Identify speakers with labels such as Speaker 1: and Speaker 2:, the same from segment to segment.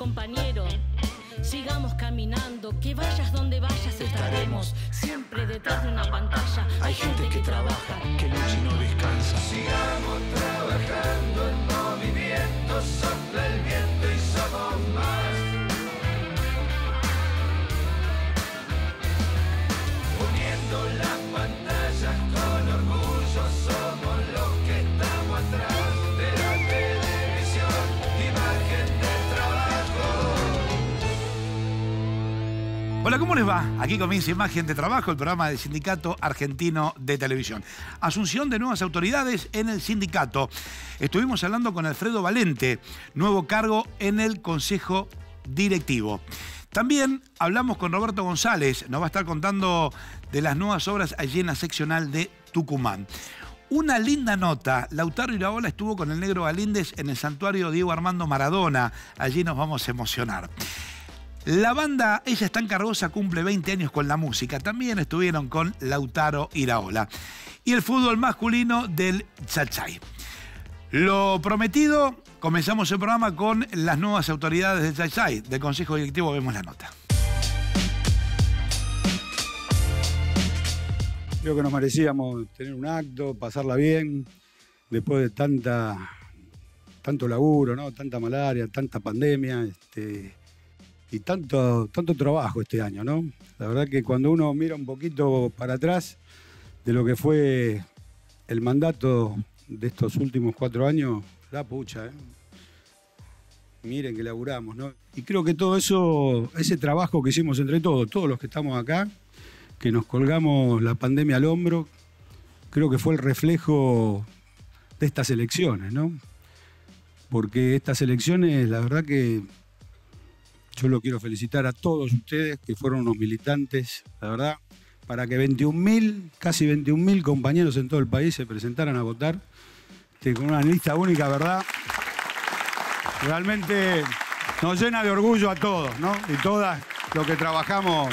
Speaker 1: compañero. Sigamos caminando, que vayas donde vayas estaremos. Siempre detrás de una pantalla hay gente que trabaja,
Speaker 2: que lucha y no descansa.
Speaker 3: Sigamos trabajando en movimiento, sopla el viento y somos más. Uniendo las pantallas con orgullo, somos los que estamos atrás de la televisión, imagen del trabajo.
Speaker 2: Hola, ¿cómo les va? Aquí comienza Imagen de Trabajo, el programa del Sindicato Argentino de Televisión. Asunción de nuevas autoridades en el sindicato. Estuvimos hablando con Alfredo Valente, nuevo cargo en el Consejo Directivo. También hablamos con Roberto González, nos va a estar contando de las nuevas obras allí en la seccional de Tucumán. Una linda nota, Lautaro Iraola estuvo con el Negro Galíndez en el santuario Diego Armando Maradona. Allí nos vamos a emocionar. La banda Ella es tan cargosa cumple 20 años con la música. También estuvieron con Lautaro Iraola. Y el fútbol masculino del Chachay. Lo prometido, comenzamos el programa con las nuevas autoridades del Chachay. Del Consejo Directivo vemos la nota.
Speaker 4: Creo que nos merecíamos tener un acto, pasarla bien, después de tanto laburo, ¿no? Tanta malaria, tanta pandemia, y tanto trabajo este año, ¿no? La verdad que cuando uno mira un poquito para atrás de lo que fue el mandato de estos últimos 4 años, la pucha, ¿eh? Miren que laburamos, ¿no? Y creo que todo eso, ese trabajo que hicimos entre todos los que estamos acá, que nos colgamos la pandemia al hombro, creo que fue el reflejo de estas elecciones, ¿no? Porque estas elecciones, la verdad que yo lo quiero felicitar a todos ustedes que fueron unos militantes, la verdad, para que casi 21.000 compañeros en todo el país se presentaran a votar con una lista única, ¿verdad? Realmente nos llena de orgullo a todos, ¿no? Y todas los que trabajamos.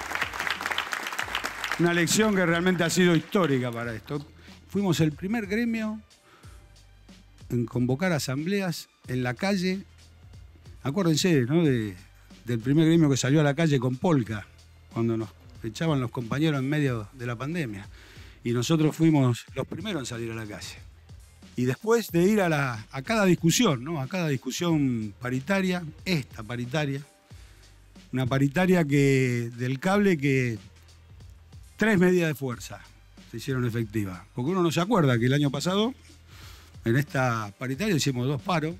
Speaker 4: Una elección que realmente ha sido histórica para esto. Fuimos el primer gremio en convocar asambleas en la calle. Acuérdense, ¿no? Del primer gremio que salió a la calle con polka, cuando nos echaban los compañeros en medio de la pandemia. Y nosotros fuimos los primeros en salir a la calle. Y después de ir a cada discusión, ¿no? A cada discusión paritaria, esta paritaria, una paritaria del cable que 3 medidas de fuerza se hicieron efectivas. Porque uno no se acuerda que el año pasado, en esta paritaria, hicimos 2 paros,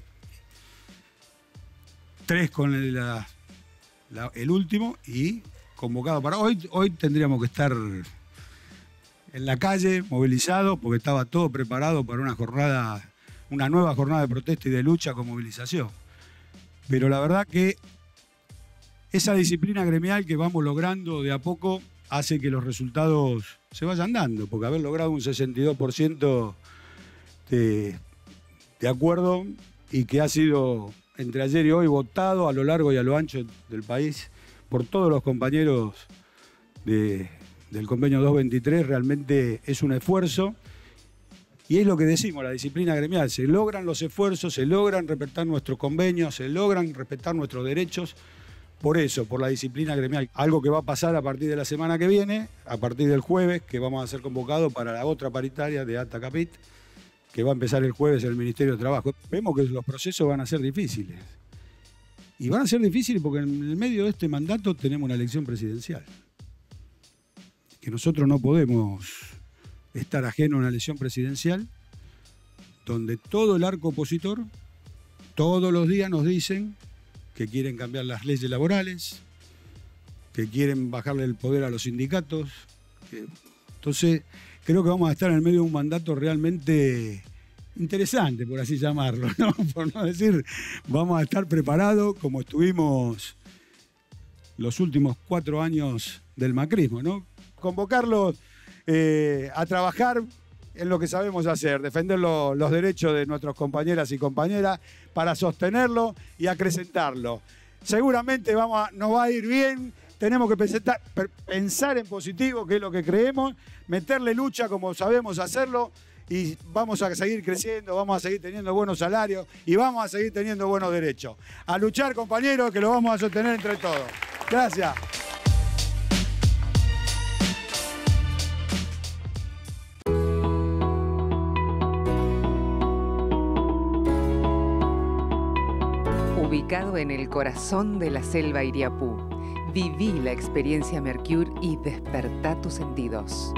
Speaker 4: 3 con el último y convocado para hoy. Hoy tendríamos que estar en la calle, movilizados, porque estaba todo preparado para una nueva jornada de protesta y de lucha con movilización. Pero la verdad que esa disciplina gremial que vamos logrando de a poco hace que los resultados se vayan dando, porque haber logrado un 62% de acuerdo y que ha sido entre ayer y hoy votado a lo largo y a lo ancho del país por todos los compañeros del convenio 223, realmente es un esfuerzo. Y es lo que decimos, la disciplina gremial. Se logran los esfuerzos, se logran respetar nuestros convenios, se logran respetar nuestros derechos. Por eso, por la disciplina gremial. Algo que va a pasar a partir de la semana que viene, a partir del jueves, que vamos a ser convocados para la otra paritaria de Alta Capit, que va a empezar el jueves en el Ministerio de Trabajo. Vemos que los procesos van a ser difíciles. Y van a ser difíciles porque en el medio de este mandato tenemos una elección presidencial. Que nosotros no podemos estar ajenos a una elección presidencial donde todo el arco opositor, todos los días nos dicen que quieren cambiar las leyes laborales, que quieren bajarle el poder a los sindicatos. Entonces, creo que vamos a estar en el medio de un mandato realmente interesante, por así llamarlo, ¿no? Por no decir, vamos a estar preparados como estuvimos los últimos 4 años del macrismo, ¿no? Convocarlos a trabajar en lo que sabemos hacer, defender los derechos de nuestras compañeras y compañeras para sostenerlo y acrecentarlo. Seguramente nos va a ir bien, tenemos que pensar en positivo, que es lo que creemos, meterle lucha como sabemos hacerlo y vamos a seguir creciendo, vamos a seguir teniendo buenos salarios y vamos a seguir teniendo buenos derechos. A luchar, compañeros, que lo vamos a sostener entre todos. Gracias.
Speaker 5: Ubicado en el corazón de la selva Iriapú, viví la experiencia Mercure y despertá tus sentidos.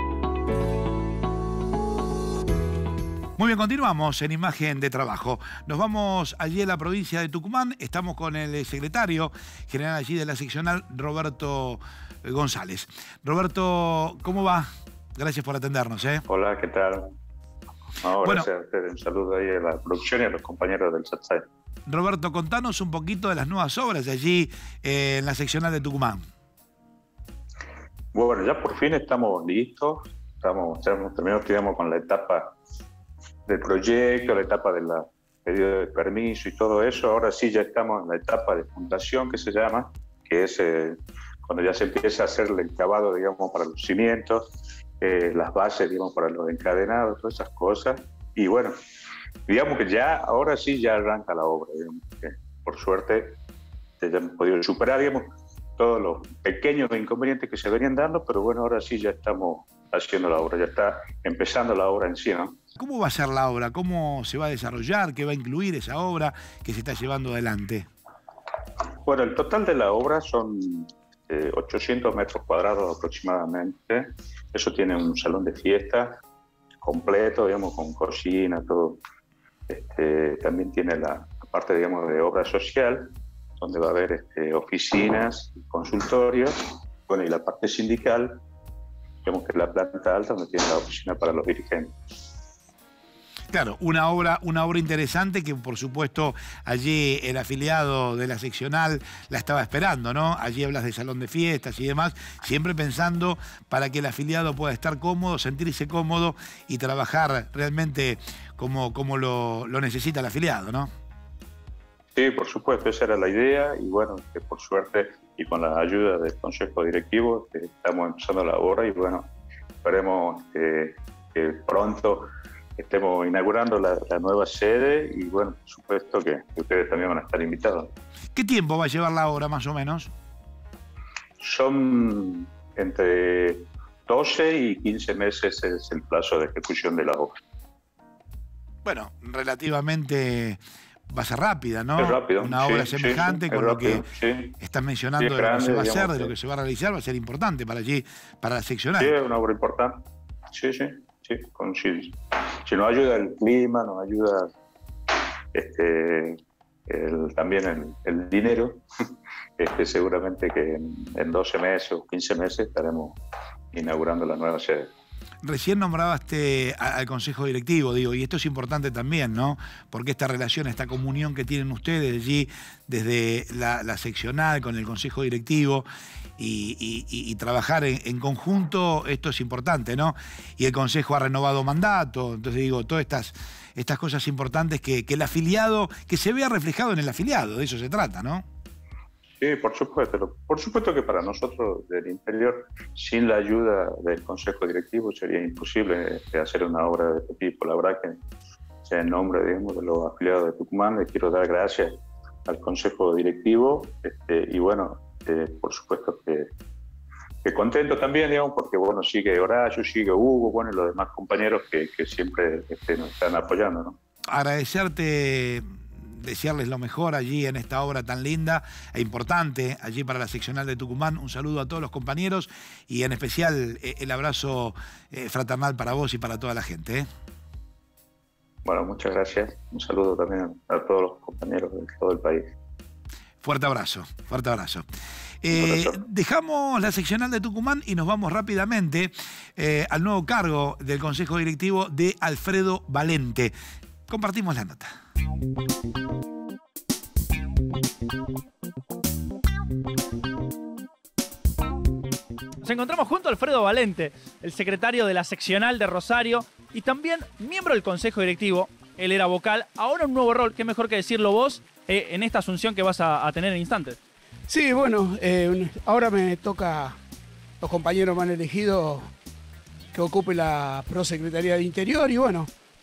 Speaker 2: Muy bien, continuamos en Imagen de Trabajo. Nos vamos allí a la provincia de Tucumán. Estamos con el secretario general allí de la seccional, Roberto González. Roberto, ¿cómo va? Gracias por atendernos.
Speaker 6: Hola, ¿qué tal? No,
Speaker 2: Bueno,
Speaker 6: gracias a ustedes. Un saludo ahí a la producción y a los compañeros del SATSAI.
Speaker 2: Roberto, contanos un poquito de las nuevas obras allí en la seccional de Tucumán.
Speaker 6: Bueno, ya por fin estamos listos. Ya hemos terminado, digamos, con la etapa del proyecto, la etapa del pedido de permiso y todo eso. Ahora sí ya estamos en la etapa de fundación, que se llama, que es cuando ya se empieza a hacer el cavado, digamos, para los cimientos, las bases, digamos, para los encadenados, todas esas cosas. Y bueno, digamos que ya, ahora sí ya arranca la obra, digamos, que por suerte ya hemos podido superar, digamos, todos los pequeños inconvenientes que se venían dando, pero bueno, ahora sí ya estamos haciendo la obra, ya está empezando la obra en sí, ¿no?
Speaker 2: ¿Cómo va a ser la obra? ¿Cómo se va a desarrollar? ¿Qué va a incluir esa obra que se está llevando adelante?
Speaker 6: Bueno, el total de la obra son 800 metros cuadrados aproximadamente. Eso tiene un salón de fiesta completo, digamos, con cocina, todo. También tiene la parte, digamos, de obra social, donde va a haber oficinas, consultorios, bueno, y la parte sindical, digamos que es la planta alta, donde tiene la oficina para los dirigentes.
Speaker 2: Claro, una obra interesante que, por supuesto, allí el afiliado de la seccional la estaba esperando, ¿no? Allí hablas de salón de fiestas y demás, siempre pensando para que el afiliado pueda estar cómodo, sentirse cómodo y trabajar realmente como lo necesita el afiliado, ¿no?
Speaker 6: Sí, por supuesto, esa era la idea y bueno, que por suerte y con la ayuda del Consejo Directivo estamos empezando la obra y bueno, esperemos que pronto estemos inaugurando la nueva sede y bueno, por supuesto que ustedes también van a estar invitados.
Speaker 2: ¿Qué tiempo va a llevar la obra más o menos?
Speaker 6: Son entre 12 y 15 meses es el plazo de ejecución de la obra.
Speaker 2: Bueno, relativamente va a ser rápida, ¿no?
Speaker 6: Es rápido.
Speaker 2: Una obra semejante con
Speaker 6: rápido,
Speaker 2: lo que estás mencionando de lo que se va a hacer, de lo que se va a realizar, va a ser importante para allí, para la seccional.
Speaker 6: Sí, es una obra importante. Sí. Si nos ayuda el clima, nos ayuda también el dinero, seguramente que en 12 meses o 15 meses estaremos inaugurando la nueva sede.
Speaker 2: Recién nombraste al Consejo Directivo, digo, y esto es importante también, ¿no? Porque esta relación, esta comunión que tienen ustedes allí desde la seccional con el Consejo Directivo y trabajar en conjunto, esto es importante, ¿no? Y el Consejo ha renovado mandato, entonces digo, todas estas cosas importantes que el afiliado, que se vea reflejado en el afiliado, de eso se trata, ¿no?
Speaker 6: Sí, por supuesto. Por supuesto que para nosotros del interior, sin la ayuda del Consejo Directivo, sería imposible hacer una obra de este tipo. La verdad que en nombre, digamos, de los afiliados de Tucumán, les quiero dar gracias al Consejo Directivo y bueno, por supuesto que contento también, digamos, porque bueno, sigue Horacio, sigue Hugo, bueno, y los demás compañeros que siempre nos están apoyando, ¿no?
Speaker 2: Agradecerte, desearles lo mejor allí en esta obra tan linda e importante allí para la seccional de Tucumán. Un saludo a todos los compañeros y en especial el abrazo fraternal para vos y para toda la gente.
Speaker 6: Bueno, muchas gracias. Un saludo también a todos los compañeros de todo el país.
Speaker 2: Fuerte abrazo, fuerte abrazo. Dejamos la seccional de Tucumán y nos vamos rápidamente al nuevo cargo del Consejo Directivo de Alfredo Valente. Compartimos la nota.
Speaker 7: Nos encontramos junto a Alfredo Valente, el secretario de la seccional de Rosario y también miembro del Consejo Directivo. Él era vocal, ahora un nuevo rol, qué mejor que decirlo vos en esta asunción que vas a tener en instantes.
Speaker 8: Sí, bueno, ahora me toca, los compañeros me han elegido que ocupe la Prosecretaría de Interior y bueno,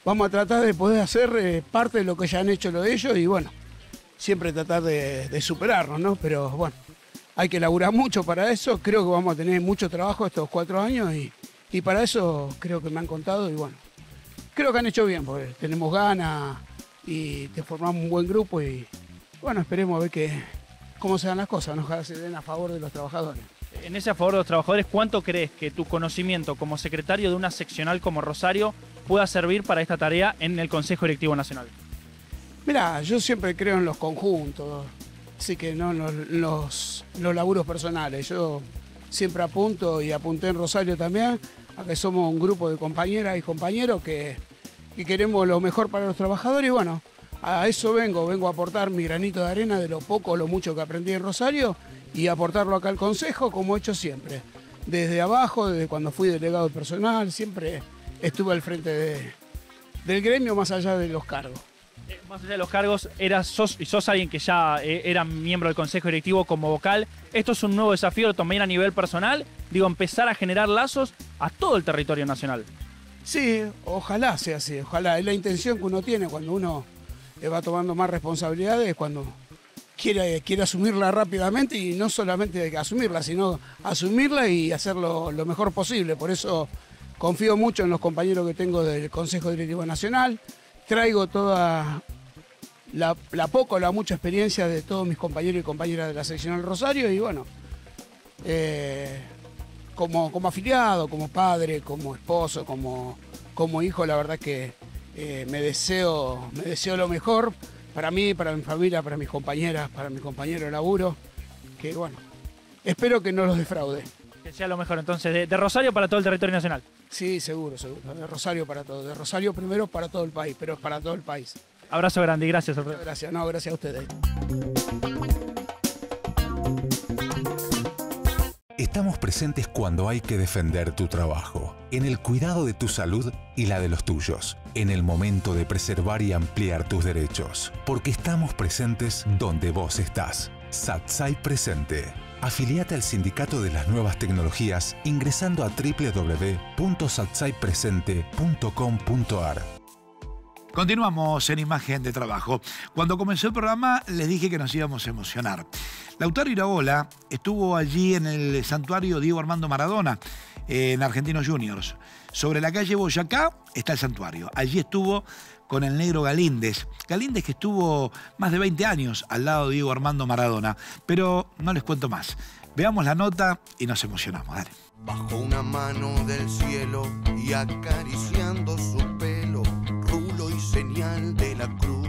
Speaker 8: vamos a tratar de poder hacer parte de lo que ya han hecho lo de ellos y bueno, siempre tratar de superarnos, ¿no? Pero bueno, hay que laburar mucho para eso, creo que vamos a tener mucho trabajo estos 4 años y para eso creo que me han contado y bueno, creo que han hecho bien, porque tenemos ganas y te formamos un buen grupo y bueno, esperemos a ver cómo se dan las cosas, ojalá se den a favor de los trabajadores.
Speaker 7: En ese a favor de los trabajadores, ¿cuánto crees que tu conocimiento como secretario de una seccional como Rosario pueda servir para esta tarea en el Consejo Directivo Nacional?
Speaker 8: Mirá, yo siempre creo en los conjuntos, así que no en los laburos personales. Yo siempre apunto y apunté en Rosario también a que somos un grupo de compañeras y compañeros que queremos lo mejor para los trabajadores y bueno, a eso vengo a aportar mi granito de arena de lo poco o lo mucho que aprendí en Rosario y aportarlo acá al Consejo como he hecho siempre. Desde abajo, desde cuando fui delegado personal, siempre estuve al frente del gremio más allá de los cargos.
Speaker 7: Más allá de los cargos, sos alguien que ya era miembro del Consejo Directivo como vocal. Esto es un nuevo desafío también a nivel personal, digo, empezar a generar lazos a todo el territorio nacional.
Speaker 8: Sí, ojalá sea así, ojalá. Es la intención que uno tiene cuando uno va tomando más responsabilidades, cuando quiere asumirla rápidamente y no solamente asumirla, sino asumirla y hacerlo lo mejor posible. Por eso confío mucho en los compañeros que tengo del Consejo Directivo Nacional. Traigo toda la poca o la mucha experiencia de todos mis compañeros y compañeras de la seccional Rosario y bueno, como afiliado, como padre, como esposo, como hijo, la verdad que me deseo lo mejor para mí, para mi familia, para mis compañeras, para mi compañero de laburo, que bueno, espero que no los defraude.
Speaker 7: Que sea lo mejor entonces, de Rosario para todo el territorio nacional.
Speaker 8: Sí, seguro, de Rosario para todo, de Rosario primero para todo el país, pero es para todo el país.
Speaker 7: Abrazo grande y gracias, Alfredo.
Speaker 8: Gracias, no, gracias a ustedes.
Speaker 9: Estamos presentes cuando hay que defender tu trabajo, en el cuidado de tu salud y la de los tuyos, en el momento de preservar y ampliar tus derechos, porque estamos presentes donde vos estás. Satsai Presente. Afiliate al Sindicato de las Nuevas Tecnologías ingresando a www.satsaipresente.com.ar.
Speaker 2: Continuamos en Imagen de Trabajo. Cuando comenzó el programa les dije que nos íbamos a emocionar. Lautaro Iraola estuvo allí en el santuario Diego Armando Maradona, en Argentinos Juniors. Sobre la calle Boyacá está el santuario. Allí estuvo con el negro Galíndez. Galíndez que estuvo más de 20 años al lado de Diego Armando Maradona. Pero no les cuento más. Veamos la nota y nos emocionamos. Dale.
Speaker 10: Bajo una mano del cielo y acariciando su pelo, rulo y señal de la cruz.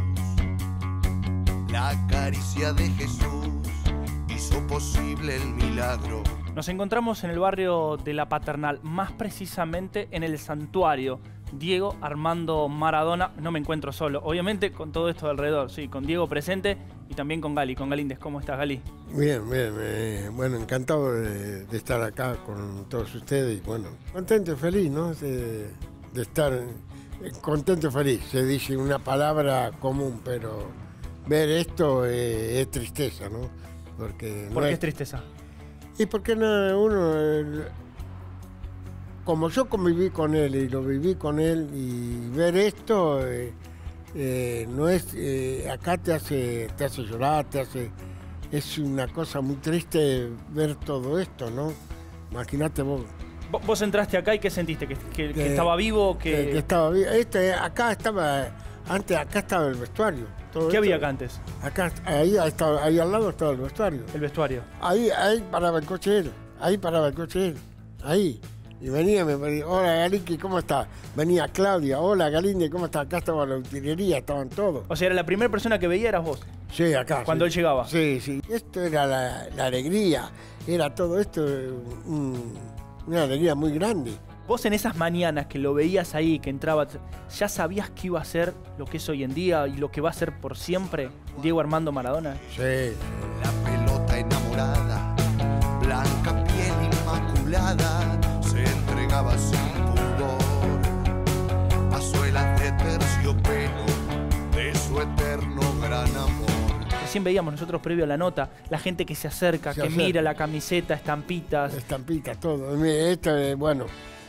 Speaker 10: La caricia de Jesús hizo posible el milagro.
Speaker 7: Nos encontramos en el barrio de La Paternal, más precisamente en el santuario Diego Armando Maradona. No me encuentro solo, obviamente con todo esto de alrededor, sí, con Diego presente y también con Gali, con Galíndez. ¿Cómo estás, Gali?
Speaker 11: Bien, bueno, encantado de estar acá con todos ustedes y bueno, contento y feliz, ¿no? De estar contento y feliz. Se dice una palabra común, pero ver esto es tristeza, ¿no? Porque
Speaker 7: ¿Por qué es tristeza?
Speaker 11: Y porque uno, como yo conviví con él y lo viví con él y ver esto, no es, acá te hace llorar, es una cosa muy triste ver todo esto, ¿no? Imagínate vos.
Speaker 7: ¿Vos entraste acá y qué sentiste? ¿Que estaba vivo?
Speaker 11: Que estaba vivo. Acá estaba el vestuario.
Speaker 7: ¿Qué había acá antes?
Speaker 11: Acá, ahí al lado estaba el vestuario.
Speaker 7: El vestuario.
Speaker 11: Ahí paraba el coche él. Ahí. Y venía, me decía, hola Galiki, ¿cómo estás? Venía Claudia, hola Galinde, ¿cómo estás? Acá estaba la utilería, estaban todos.
Speaker 7: O sea, era la primera persona que veía eras vos.
Speaker 11: Sí, acá.
Speaker 7: Cuando él llegaba.
Speaker 11: Sí. Esto era la alegría, era todo esto, una alegría muy grande.
Speaker 7: Vos en esas mañanas que lo veías ahí, que entraba, ¿ya sabías que iba a ser lo que es hoy en día y lo que va a ser por siempre Diego Armando Maradona?
Speaker 11: Sí.
Speaker 10: La pelota enamorada, blanca piel inmaculada, se entregaba sin pudor a suelas de terciopelo de su eterno gran amor.
Speaker 7: Recién veíamos nosotros previo a la nota, la gente que se acerca, mira la camiseta, estampitas.
Speaker 11: Estampitas, todo. Esto, bueno,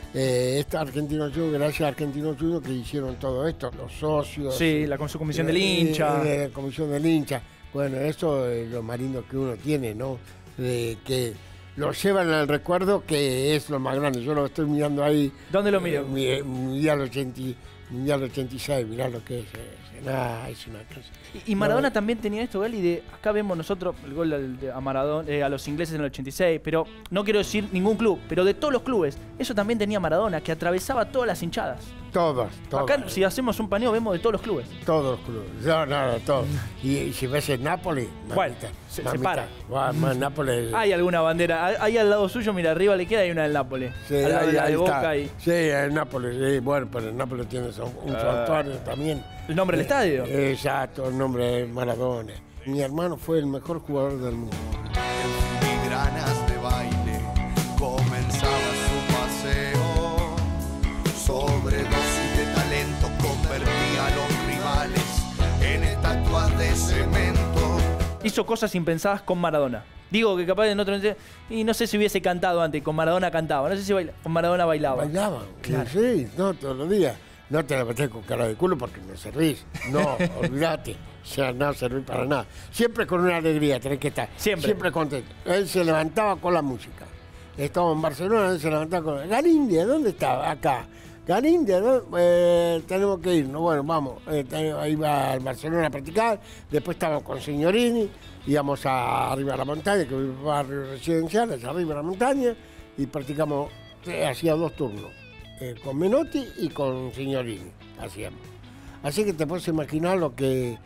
Speaker 11: Argentino Junior, gracias a Argentino Junior que hicieron todo esto, los socios.
Speaker 7: Sí, con su comisión del hincha.
Speaker 11: La comisión del hincha. Bueno, eso es lo más lindo que uno tiene, ¿no? Que lo llevan al recuerdo, que es lo más grande. Yo lo estoy mirando ahí.
Speaker 7: ¿Dónde lo miro?
Speaker 11: Mundial 86, mirá lo que es. Es una cosa.
Speaker 7: Y Maradona también tenía esto, Gali, de acá vemos nosotros el gol a Maradona, a los ingleses en el 86, pero no quiero decir ningún club, pero de todos los clubes, eso también tenía Maradona, que atravesaba todas las hinchadas.
Speaker 11: Todos.
Speaker 7: Acá, si hacemos un paneo, vemos de todos los clubes.
Speaker 11: Todos los clubes. No, todos. Y si ves el Nápoles,
Speaker 7: bueno, se para.
Speaker 11: Nápoles.
Speaker 7: Hay alguna bandera. Ahí al lado suyo, mira, arriba le queda, hay una del Nápoles.
Speaker 11: Sí,
Speaker 7: al lado de la de
Speaker 11: Boca.
Speaker 7: Sí,
Speaker 11: el Nápoles. Sí, bueno, pero el Nápoles tiene un santuario también.
Speaker 7: ¿El nombre del estadio?
Speaker 11: Exacto, el nombre es Maradona. Mi hermano fue el mejor jugador del mundo.
Speaker 10: En filigranas de baile comenzaba su paseo. Sobredosis de talento convertía a los rivales en estatuas de cemento.
Speaker 7: Hizo cosas impensadas con Maradona. Digo que capaz en otro... Y no sé si hubiese cantado antes, con Maradona cantaba. No sé si con Maradona bailaba.
Speaker 11: Bailaba, claro. Sí, no, todos los días. No te la metés con cara de culo porque no servís. No, olvídate. O sea, no servís para nada. Siempre con una alegría tenés que estar. Siempre contento. Él se levantaba con la música. Estaba en Barcelona, él se levantaba con... Garindia, ¿dónde estaba? Acá. Garindia, ¿no? Tenemos que irnos. Bueno, vamos. Ahí va al Barcelona a practicar. Después estábamos con Signorini. Íbamos arriba a la montaña, que es un barrio residencial, allá arriba a la montaña. Y practicamos, hacía 2 turnos. Con Menotti y con Signorini hacíamos. Así que te puedes imaginar lo que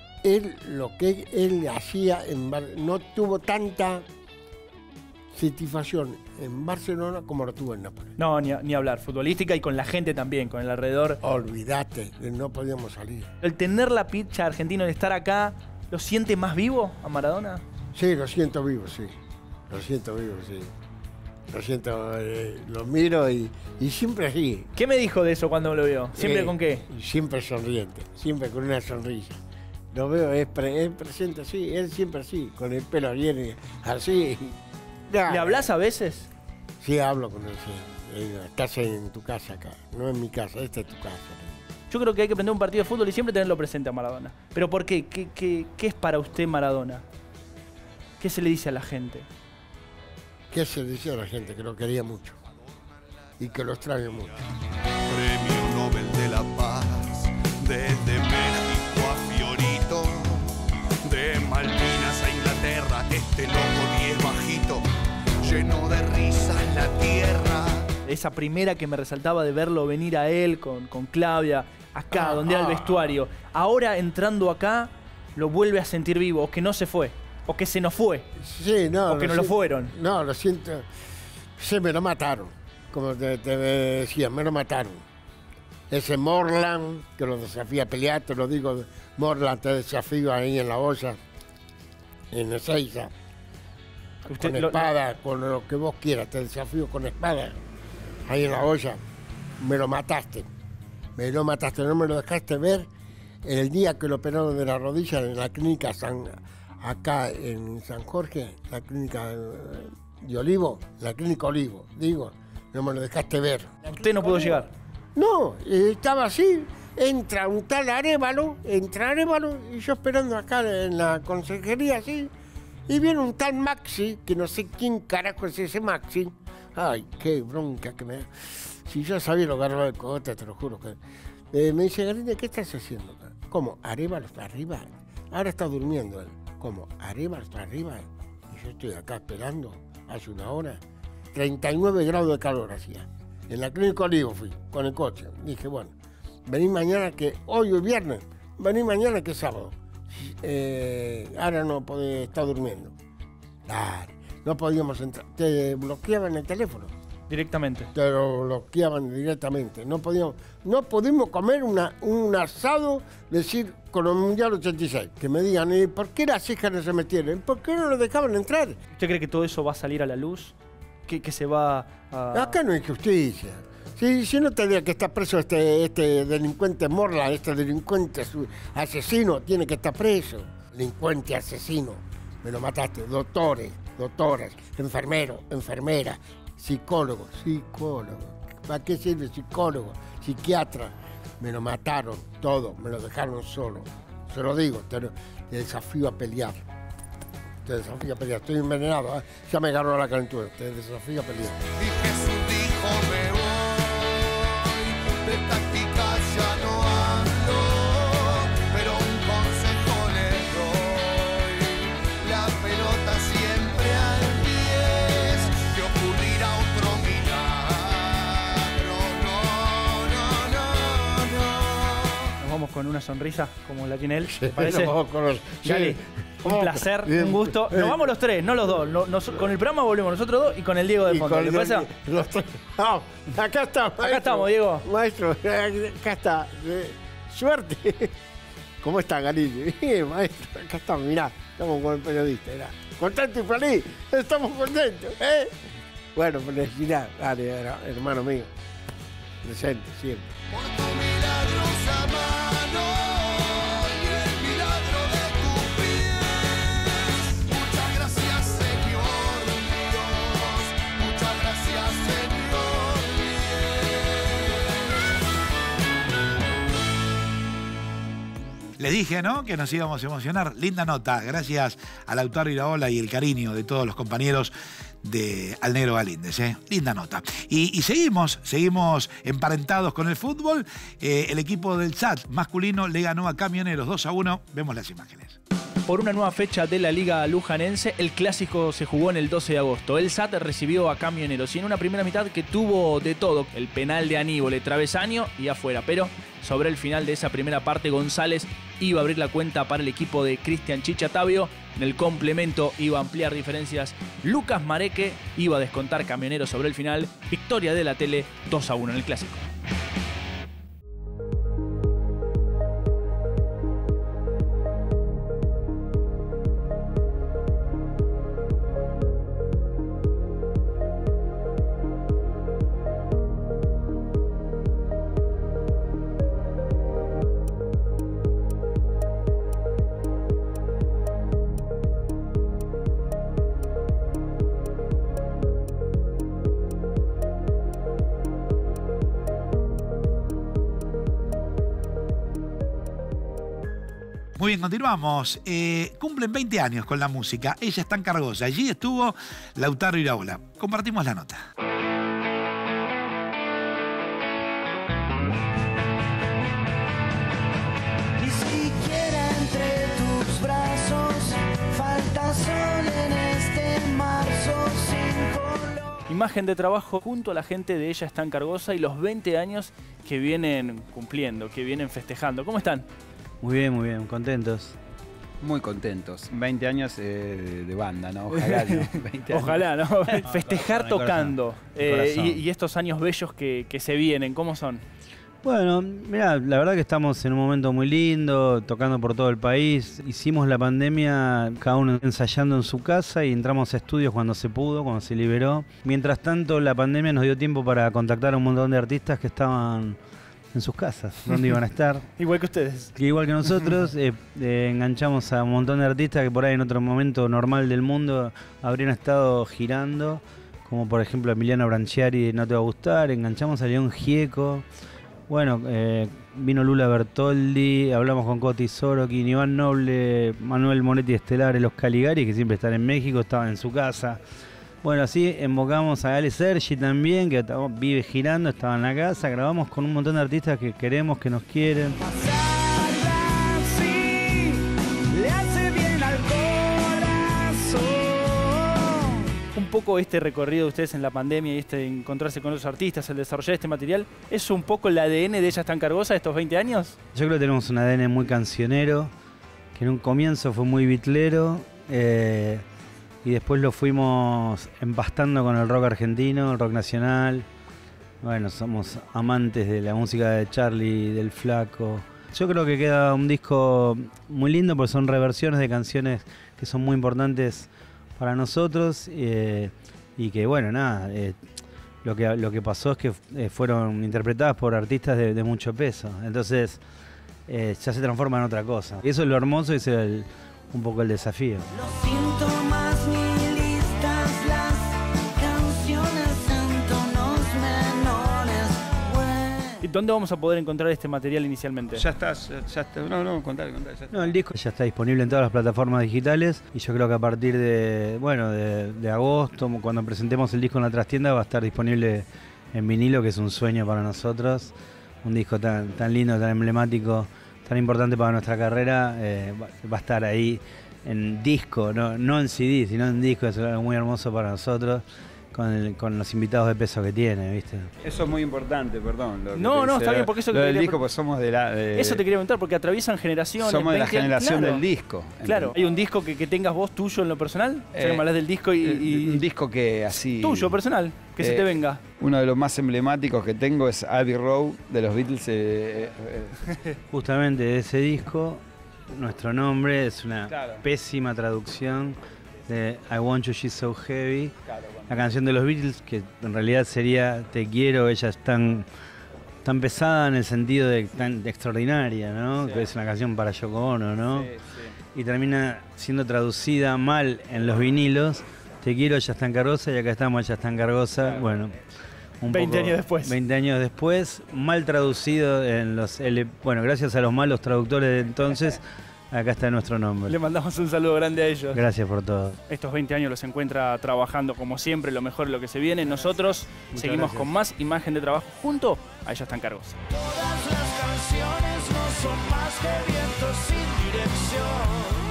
Speaker 11: él hacía no tuvo tanta satisfacción en Barcelona como lo tuvo en Nápoles.
Speaker 7: No, ni hablar, futbolística y con la gente también, con el alrededor.
Speaker 11: Olvídate, no podíamos salir.
Speaker 7: El tener la picha argentina, el estar acá, ¿lo siente más vivo a Maradona?
Speaker 11: Sí, lo siento vivo, sí. Lo siento vivo, sí. Lo siento, lo miro y siempre así.
Speaker 7: ¿Qué me dijo de eso cuando lo vio? ¿Siempre con qué?
Speaker 11: Siempre sonriente, siempre con una sonrisa. Lo veo, es presente así, él siempre así, con el pelo bien así.
Speaker 7: ¿Le hablas a veces?
Speaker 11: Sí, hablo con él, sí. Estás en tu casa acá, no en mi casa, esta es tu casa.
Speaker 7: Yo creo que hay que aprender un partido de fútbol y siempre tenerlo presente a Maradona. ¿Pero por qué? ¿Qué es para usted Maradona? ¿Qué se le dice a la gente?
Speaker 11: ¿Qué se dice a la gente? Que lo quería mucho y que lo extraña mucho.
Speaker 10: Premio Nobel de la Paz, desde México a Fiorito, de Malvinas a Inglaterra, este loco 10 bajito, lleno de risas la tierra.
Speaker 7: Esa primera que me resaltaba de verlo venir a él con Claudia, acá, donde era el vestuario. Ahora entrando acá, lo vuelve a sentir vivo, o que no se fue. O que se nos fue.
Speaker 11: Sí, no.
Speaker 7: O que no lo fueron.
Speaker 11: No, lo siento. Se me lo mataron. Como te decía, me lo mataron. Ese Morland, que lo desafía a pelear, te lo digo, Morland te desafío ahí en la olla, en Ezeiza. Con espada, con lo que vos quieras, te desafío con espada. Ahí en la olla. Me lo mataste. No me lo dejaste ver el día que lo operaron de la rodilla en la clínica acá en San Jorge, la clínica de Olivo, la clínica Olivo, digo, no me lo dejaste ver.
Speaker 7: ¿Usted no pudo llegar?
Speaker 11: No, estaba así, entra un tal Arévalo, y yo esperando acá en la consejería así, y viene un tal Maxi, que no sé quién carajo es ese Maxi. Ay, qué bronca que me da. Si yo sabía lo que agarraba el cogote, te lo juro. Que me dice, Garindia, ¿qué estás haciendo? ¿Cómo? ¿Arévalo está arriba? Ahora está durmiendo él. ¿Cómo? ¿Arévalo está arriba? Y yo estoy acá esperando, hace una hora. 39 grados de calor hacía. En la clínica Olivo fui, con el coche. Dije, bueno, vení mañana que... Hoy es viernes. Vení mañana que es sábado. Ahora no podés estar durmiendo. Claro, no podíamos entrar. Te bloqueaban el teléfono.
Speaker 7: Directamente.
Speaker 11: Te lo bloqueaban directamente. No pudimos comer un asado, decir, con el Mundial 86. Que me digan, ¿por qué las hijas no se metieron? ¿Por qué no lo dejaban entrar?
Speaker 7: ¿Usted cree que todo eso va a salir a la luz? ¿Que se va a...?
Speaker 11: Acá no hay justicia. Si no tendría que estar preso este delincuente Morla, este delincuente asesino, tiene que estar preso. Delincuente asesino. Me lo mataste. Doctores, doctoras, enfermeros, enfermeras, psicólogos. ¿Para qué sirve psicólogo, psiquiatra? Me lo mataron todo, me lo dejaron solo. Se lo digo, te desafío a pelear. Te desafío a pelear. Estoy envenenado, ¿eh? Ya me agarró la calentura. Te desafío a pelear.
Speaker 10: Y Jesús dijo, me voy, de táctica ya no ando, pero un consejo les doy, la pelota siempre al 10, que ocurrirá otro milagro, no.
Speaker 7: Nos vamos con una sonrisa como la tiene él, ¿te
Speaker 11: Nos
Speaker 7: parece?
Speaker 11: vamos con los-
Speaker 7: Dale,
Speaker 11: sí.
Speaker 7: un placer,
Speaker 11: Bien.
Speaker 7: un gusto. Nos vamos los tres, no los dos. Con el programa volvemos nosotros dos y con el Diego de
Speaker 11: Y
Speaker 7: fondo.
Speaker 11: con
Speaker 7: ¿Le parece?
Speaker 11: los tres. No, acá está, maestro.
Speaker 7: Acá estamos, Diego.
Speaker 11: Maestro, acá está. Suerte. ¿Cómo está, Galillo? Bien, maestro, acá estamos, mirá. Estamos con el periodista, mirá. Contento y feliz. Estamos contentos, ¿eh? Bueno, felicidad. Dale, hermano mío. Presente, siempre.
Speaker 10: Por tu milagrosa mano y el milagro de tus pies. Muchas gracias, Señor Dios. Muchas gracias, Señor Dios.
Speaker 2: Les dije, ¿no?, que nos íbamos a emocionar. Linda nota. Gracias a Lautaro Iraola y el cariño de todos los compañeros de Al Negro Galíndez, ¿eh? Linda nota. Y seguimos emparentados con el fútbol. El equipo del SAT masculino le ganó a Camioneros 2-1. Vemos las imágenes.
Speaker 7: Por una nueva fecha de la Liga Lujanense, el clásico se jugó en el 12 de agosto. El SAT recibió a Camioneros y en una primera mitad que tuvo de todo. El penal de Aníbal, travesaño y afuera. Pero sobre el final de esa primera parte, González iba a abrir la cuenta para el equipo de Cristian Chicha Tavio. En el complemento iba a ampliar diferencias Lucas Mareque, iba a descontar Camioneros sobre el final. Victoria de la Tele 2-1 en el clásico.
Speaker 2: Muy bien, continuamos. Cumplen 20 años con la música. Ella está en Cargosa. Allí estuvo Lautaro Iraola. Compartimos la nota.
Speaker 3: Ni siquiera entre tus brazos falta sol en este marzo sin color.
Speaker 7: Imagen de trabajo junto a la gente de Ella está en Cargosa y los 20 años que vienen cumpliendo, que vienen festejando. ¿Cómo están?
Speaker 12: Muy bien, contentos.
Speaker 13: Muy contentos. 20 años de banda, ¿no? Ojalá, ¿no? 20 años.
Speaker 7: Ojalá, ¿no? Festejar tocando.
Speaker 12: corazón.
Speaker 7: Y estos años bellos que se vienen, ¿cómo son?
Speaker 12: Bueno, mira, la verdad que estamos en un momento muy lindo, tocando por todo el país. Hicimos la pandemia, cada uno ensayando en su casa y entramos a estudios cuando se pudo, cuando se liberó. Mientras tanto, la pandemia nos dio tiempo para contactar a un montón de artistas que estaban en sus casas, donde iban a estar.
Speaker 7: Igual que ustedes.
Speaker 12: Igual que nosotros, enganchamos a un montón de artistas que por ahí en otro momento normal del mundo habrían estado girando, como por ejemplo Emiliano Branchiari, No te va a gustar, enganchamos a León Gieco, bueno, vino Lula Bertoldi, hablamos con Coti Sorokin, Iván Noble, Manuel Moretti Estelares, los Caligari, que siempre están en México, estaban en su casa. Bueno, así invocamos a Ale Sergi también, que vive girando, estaba en la casa, grabamos con un montón de artistas que queremos, que nos quieren.
Speaker 3: Sí, le hace bien al corazón.
Speaker 7: Un poco este recorrido de ustedes en la pandemia y este encontrarse con otros artistas, el desarrollar este material, ¿es un poco el ADN de Ella está en Cargosa estos 20 años?
Speaker 12: Yo creo que tenemos un ADN muy cancionero, que en un comienzo fue muy bitlero, y después lo fuimos empastando con el rock argentino, el rock nacional. Bueno, somos amantes de la música de Charlie, del Flaco. Yo creo que queda un disco muy lindo porque son reversiones de canciones que son muy importantes para nosotros y que, bueno, nada, lo que pasó es que fueron interpretadas por artistas de mucho peso. Entonces ya se transforma en otra cosa. Y eso es lo hermoso y ese es un poco el desafío.
Speaker 3: Los síntomas, mi listas, las canciones en tonos menores
Speaker 7: ¿Dónde vamos a poder encontrar este material inicialmente?
Speaker 13: Ya está. No, contale. Ya está.
Speaker 12: No, el disco ya está disponible en todas las plataformas digitales y yo creo que a partir de agosto, cuando presentemos el disco en la trastienda, va a estar disponible en vinilo, que es un sueño para nosotros. Un disco tan lindo, tan emblemático, tan importante para nuestra carrera, va a estar ahí en disco, no en CD, sino en disco. Es algo muy hermoso para nosotros. Con los invitados de peso que tiene, ¿viste?
Speaker 13: Eso es muy importante, perdón.
Speaker 7: Está bien, porque eso
Speaker 13: lo del disco, pues somos
Speaker 7: eso te quería preguntar, porque atraviesan generaciones.
Speaker 13: Somos de la generación del disco.
Speaker 7: Claro. ¿Hay un disco que tengas vos tuyo en lo personal? Ya que me hablas del disco y...
Speaker 13: Un disco que así...
Speaker 7: Tuyo, personal, que se te venga.
Speaker 13: Uno de los más emblemáticos que tengo es Abbey Road, de los Beatles.
Speaker 12: Justamente de ese disco, nuestro nombre es una pésima traducción de I Want You, She's So Heavy, la canción de los Beatles, que en realidad sería Te quiero, ella es tan pesada en el sentido de tan extraordinaria, ¿no? Sí. Que es una canción para Yoko Ono, ¿no? Sí. Y termina siendo traducida mal en los vinilos. Te quiero, ella está en cargosa, y acá estamos, ella está en cargosa. Claro. Bueno,
Speaker 7: 20 años después.
Speaker 12: 20 años después, mal traducido en los bueno, gracias a los malos traductores de entonces. Acá está nuestro nombre.
Speaker 7: Le mandamos un saludo grande a ellos.
Speaker 12: Gracias por todo.
Speaker 7: Estos 20 años los encuentra trabajando como siempre, lo mejor es lo que se viene. Nosotros seguimos con más imagen de trabajo junto a Ella Está en Cargosa.
Speaker 3: Todas las canciones no son más que vientos sin dirección.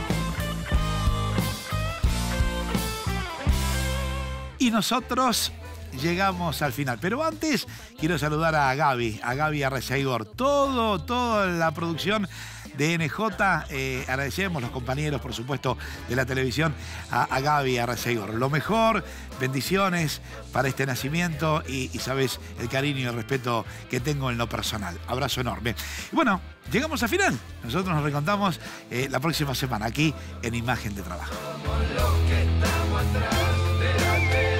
Speaker 2: Y nosotros llegamos al final. Pero antes quiero saludar a Gaby Arreceigor. Toda la producción de NJ, agradecemos los compañeros, por supuesto, de la televisión, a Gaby Arreceigor. Lo mejor, bendiciones para este nacimiento y sabes el cariño y el respeto que tengo en lo personal. Abrazo enorme. Y bueno, llegamos al final. Nosotros nos reencontramos la próxima semana aquí en Imagen de Trabajo.
Speaker 3: Como los que estamos atrás de la tele.